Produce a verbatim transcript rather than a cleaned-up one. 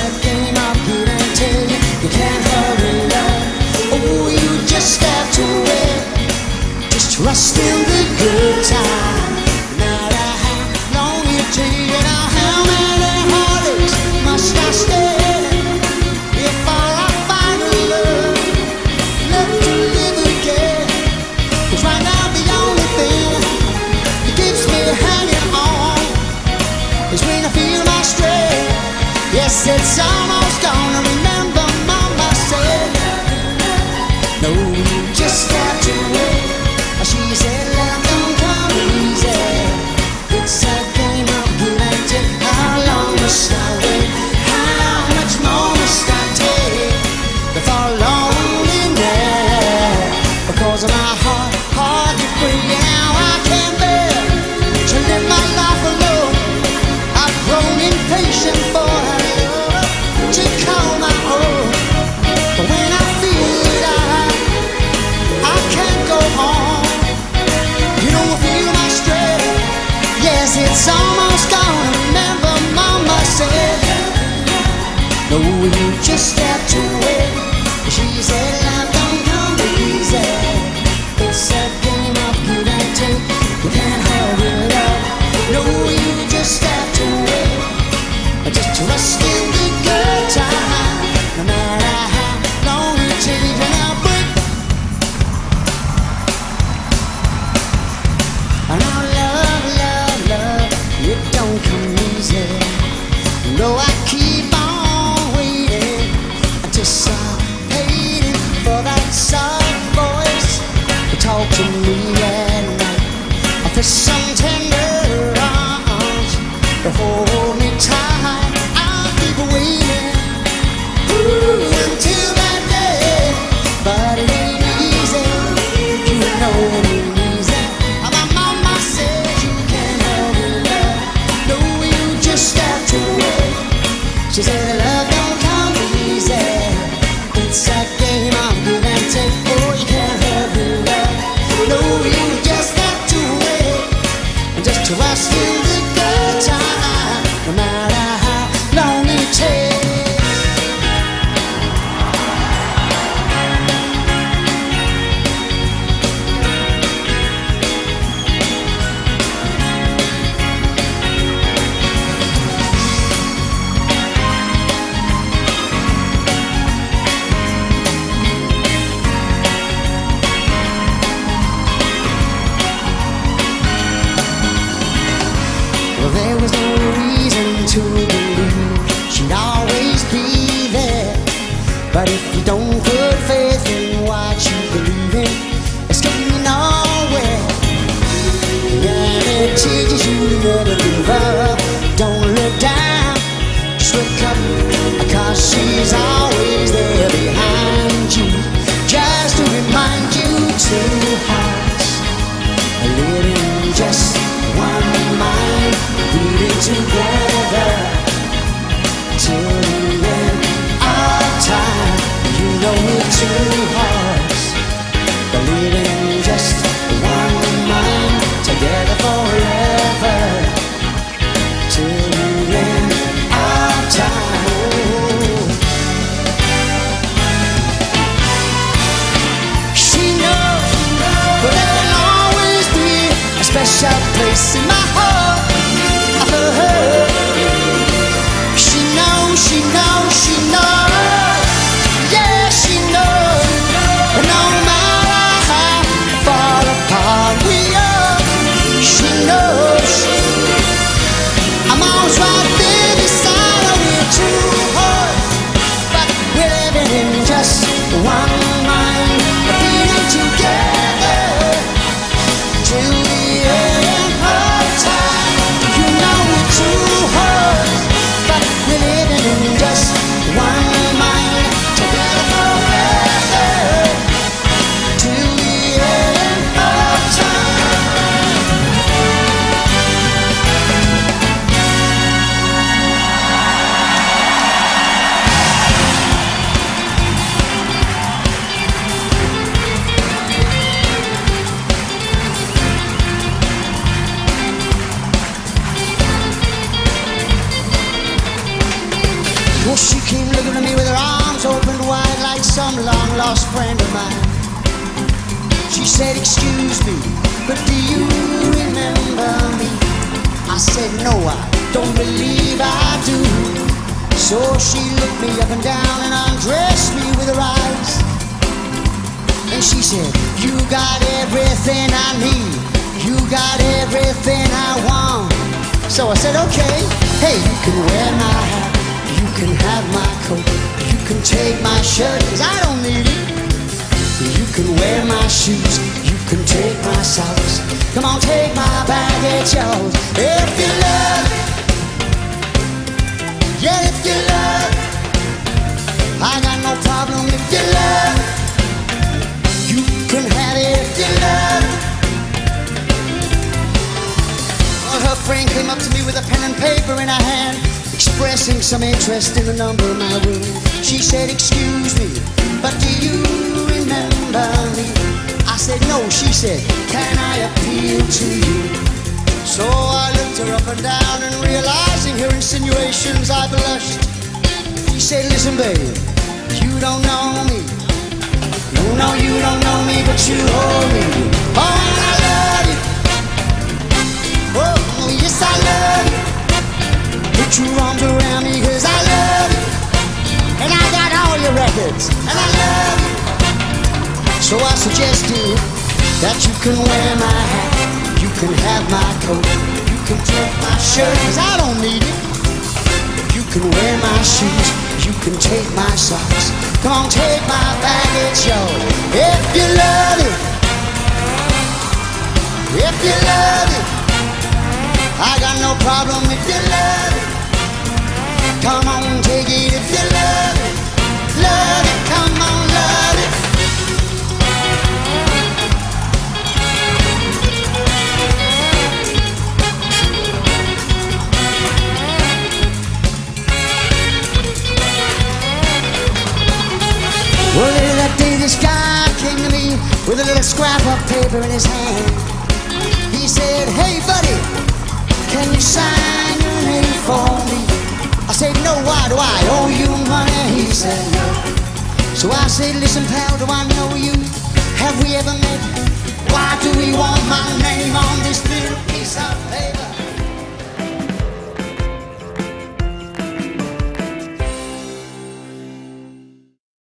a game of give and take. You can't hurry love. Oh, you just have to wait. Just trust in the good time. No matter how long you take it, or how many heartaches must I stay before I find a love left to live again? 'Cause right now the only thing that keeps me hanging on is when I feel my strength. Yes, it's almost gone. I remember Mama said, no, you just have to wait. She said, love don't come easy. It's a game of give and take. How long must I wait? How much more must I take before loneliness? Because of my heart, hard to free. Now I can't bear to live my life alone. I've grown impatient for her to call my own. But when I feel that I, I can't go on, you know I feel my strength. Yes, it's almost gone. Remember Mama said, no, you just have to wait. She said, love don't come easy. It's a game of give and take. You can't hurry love. No, you just have to wait. Just trust in the good time. No matter how long it takes. And I'll break. And our love, love, love, it don't come easy. No, I keep on waiting, anticipating for that soft voice to talk to me at night. For some tender arms to hold me tight. I'll keep waiting, ooh, until that day. But it ain't easy, you know it ain't easy. My mama says you can't hurry love. No, you just have to wait. She said love don't come easy. It's a game of give and take. Oh, you can't hurry love. No, you just have to wait. And just trust in the good time. No matter how long it takes. Well, there was no reason to believe she'd always be there. But if you don't put faith in what you believe in, it's getting nowhere. And it teaches you never give up. Don't look down, just look up, 'cause she's always there behind you, just to remind you two hearts are living just one mind, beating together till the end of time. You know we're two hearts, believing just one mind, together forever till the end of time. She knows, but there'll always be a special place in my heart for her. She knows, she knows, she knows. Yeah, she knows. She came looking at me with her arms opened wide like some long-lost friend of mine. She said, excuse me, but do you remember me? I said, no, I don't believe I do. So she looked me up and down and undressed me with her eyes. And she said, you got everything I need, you got everything I want. So I said, okay, hey, you can wear my hat, you can have my coat, you can take my shirt, 'cause I don't need it. You can wear my shoes, you can take my socks. Come on, take my bag, it's yours. If you love it, yeah, if you love it, I got no problem if you love it. You can have it if you love it. Well, her friend came up to me with a pen and paper in her hand, expressing some interest in the number of my room. She said, excuse me, but do you remember me? I said, no. She said, can I appeal to you? So I looked her up and down, and realizing her insinuations, I blushed. She said, listen, babe, you don't know me. No, no, you don't know me, but you hold me. Oh, and I love you. Oh, yes, I love you. Put your arms around me, 'cause I love you. And I got all your records, and I love you. So I suggest to you that you can wear my hat, you can have my coat, you can take my shirt, 'cause I don't need it. You can wear my shoes, you can take my socks. Come on, take my bag, it's yours. If you love it, if you love it, I got no problem if you love it. Come on, take it if you love it. Love it, come on, love it. Well, later that day, this guy came to me with a little scrap of paper in his hand. He said, hey, buddy, can you sign your name for me? I said, no, why do I owe you money? He said, no. So I said, listen, pal, do I know you? Have we ever met? Why do we want my name on this little